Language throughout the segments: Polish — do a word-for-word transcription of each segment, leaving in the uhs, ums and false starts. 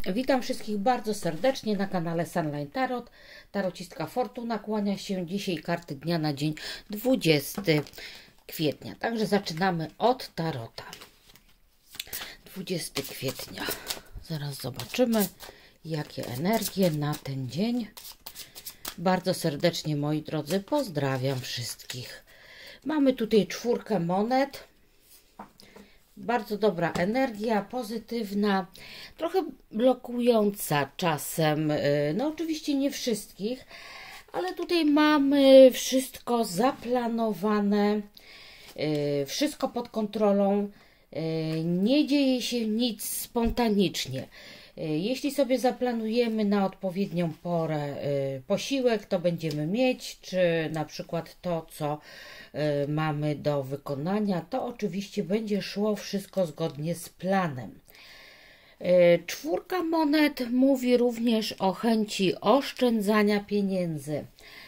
Witam wszystkich bardzo serdecznie na kanale Sunline Tarot. Tarocistka Fortuna kłania się. Dzisiaj karty dnia na dzień dwudziestego kwietnia. Także zaczynamy od tarota. dwudziestego kwietnia. Zaraz zobaczymy, jakie energie na ten dzień. Bardzo serdecznie, moi drodzy, pozdrawiam wszystkich. Mamy tutaj czwórkę monet. Bardzo dobra energia, pozytywna, trochę blokująca czasem, no oczywiście nie wszystkich, ale tutaj mamy wszystko zaplanowane, wszystko pod kontrolą, nie dzieje się nic spontanicznie. Jeśli sobie zaplanujemy na odpowiednią porę posiłek, to będziemy mieć, czy na przykład to, co mamy do wykonania, to oczywiście będzie szło wszystko zgodnie z planem. Czwórka monet mówi również o chęci oszczędzania pieniędzy.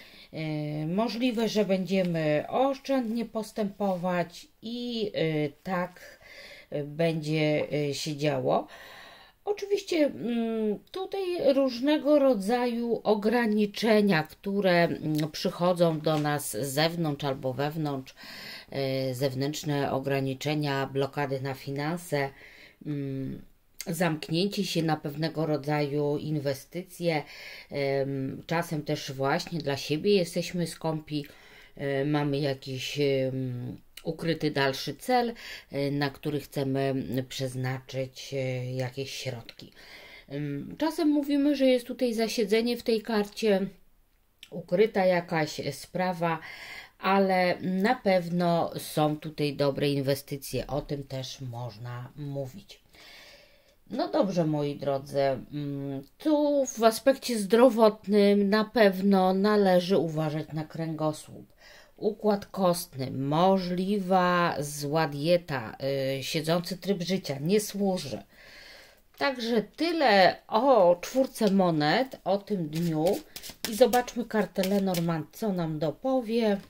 Możliwe, że będziemy oszczędnie postępować i tak będzie się działo. Oczywiście tutaj różnego rodzaju ograniczenia, które przychodzą do nas z zewnątrz albo wewnątrz, zewnętrzne ograniczenia, blokady na finanse, zamknięcie się na pewnego rodzaju inwestycje, czasem też właśnie dla siebie jesteśmy skąpi, mamy jakiś ukryty dalszy cel, na który chcemy przeznaczyć jakieś środki. Czasem mówimy, że jest tutaj zasiedzenie w tej karcie, ukryta jakaś sprawa, ale na pewno są tutaj dobre inwestycje, o tym też można mówić. No dobrze, moi drodzy, tu w aspekcie zdrowotnym na pewno należy uważać na kręgosłup. Układ kostny, możliwa zła dieta, yy, siedzący tryb życia nie służy. Także tyle o czwórce monet, o tym dniu. I zobaczmy kartę Lenormand, co nam dopowie.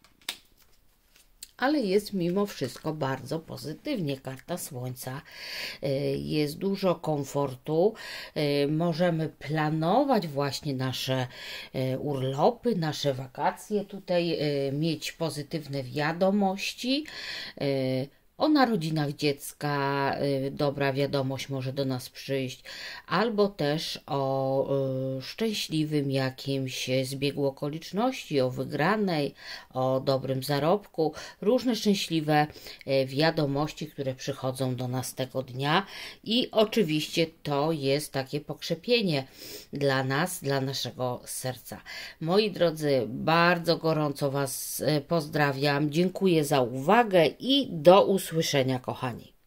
Ale jest mimo wszystko bardzo pozytywnie. Karta Słońca, jest dużo komfortu, możemy planować właśnie nasze urlopy, nasze wakacje, tutaj mieć pozytywne wiadomości o narodzinach dziecka, dobra wiadomość może do nas przyjść, albo też o y, szczęśliwym jakimś zbiegu okoliczności, o wygranej, o dobrym zarobku, różne szczęśliwe wiadomości, które przychodzą do nas tego dnia i oczywiście to jest takie pokrzepienie dla nas, dla naszego serca. Moi drodzy, bardzo gorąco Was pozdrawiam, dziękuję za uwagę i do usłyszenia. Usłyszenia, kochani.